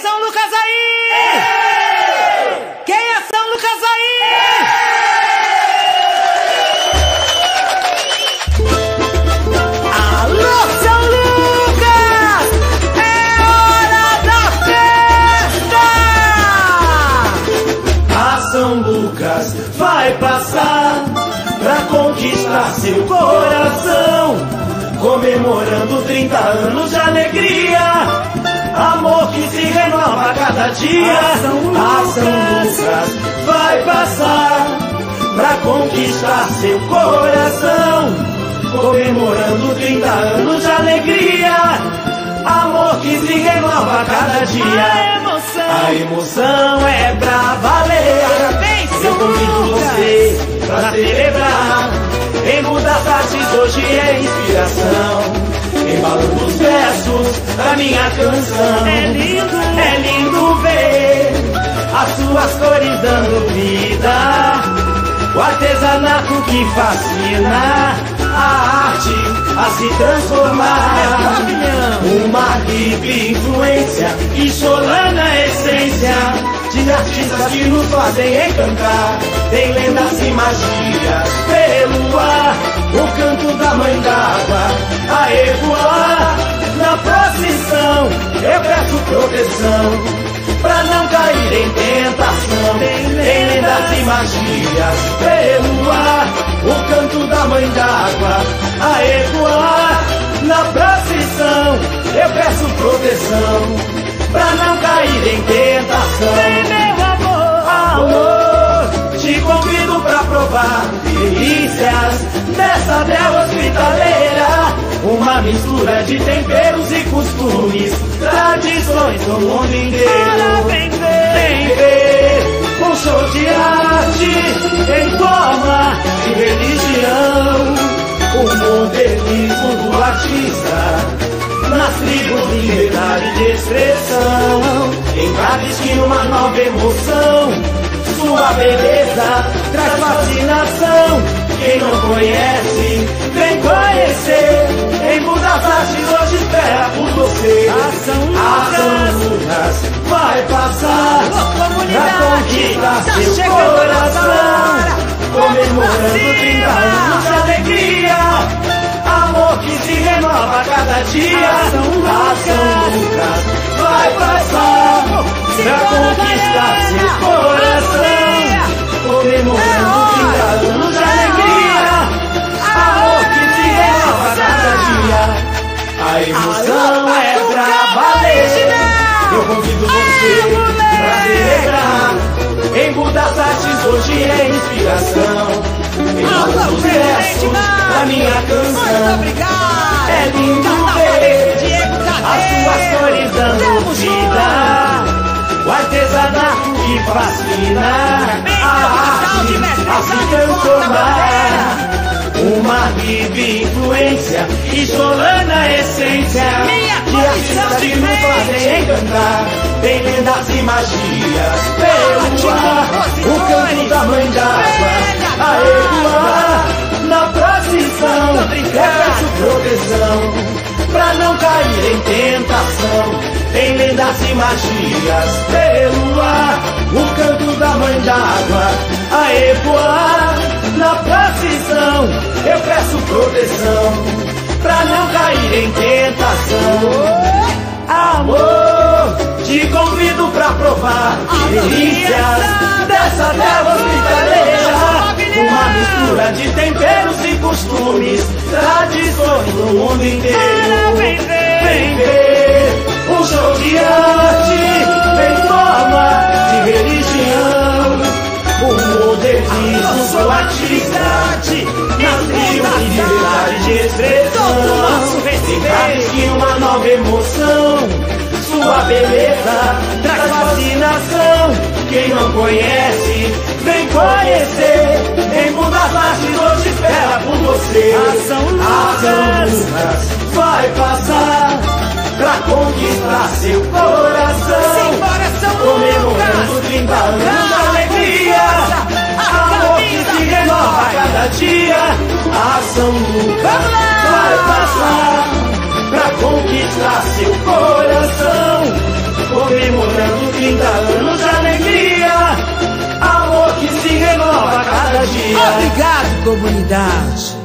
São Lucas aí? Quem é São Lucas aí? Alô, São Lucas! É hora da festa! A São Lucas vai passar pra conquistar seu coração, comemorando 30 anos de alegria, amor que se renova a cada dia. A São Lucas vai passar pra conquistar seu coração, comemorando 30 anos de alegria, amor que se renova a cada dia. A emoção é pra valer. Eu convido você pra celebrar. Embu das Artes hoje é inspiração, embalando os versos da minha canção. É lindo ver as suas cores dando vida, o artesanato que fascina, a arte a se transformar. Uma vive influência e Solana essência de artistas que nos fazem encantar. Tem lendas e magias pelo ar, o canto da mãe d'água a ecoar. Na procissão eu peço proteção pra não cair em tentação. Tem lendas e magias pelo ar, o canto da mãe d'água a ecoar. Na procissão eu peço proteção pra não cair em tentação. Vem, meu amor, te convido pra provar delícias dessa terra hospitaleira, uma mistura de temperos e costumes, tradições do mundo inteiro. Vem ver um show de arte em forma de religião, o modernismo do artista nas tribos, liberdade de expressão. Em cada esquina uma nova emoção, sua beleza traz fascinação. Quem não conhece, vem conhecer. Embu das Artes hoje espera por você. A São Lucas vai passar pra conquistar seu coração, comemorando 30 anos de alegria, amor que se renova a cada dia. A São Lucas vai passar pra conquistar seu coração, comemorando 30 anos de alegria, amor que se renova a cada dia. A emoção é pra valer. Eu convido você pra celebrar. Embu das Artes hoje é inspiração, embalando os versos da minha canção. É lindo ver as suas cores dando vida, o artesanato que fascina, a arte a se transformar. Uma vive influência e Solana essência de artistas que nos fazem encantar. Tem lendas e magias pelo ar, o canto da mãe d'água a ecoar. Na procissão eu peço proteção pra não cair em tentação. Tem lendas e magias pelo ar, o canto da mãe d'água a ecoar. Na procissão eu peço proteção pra não cair em tentação. Amor, te convido pra provar delícias dessa terra hospitaleira, uma mistura de temperos e costumes, tradições do mundo inteiro. Vem ver um show de arte em forma de religião, o modernismo do artista nas tribos de liberdade de expressão. Em cada esquina uma nova emoção, sua beleza traz fascinação. Quem não conhece, vem conhecer. Embu das Artes hoje espera por você. A São Lucas vai passar pra conquistar seu coração, comemorando 30 anos de alegria, amor que se renova a cada dia. A São Lucas vai passar pra conquistar seu coração, comemorando 30 anos de alegria, amor que se renova a cada dia. Obrigado, comunidade.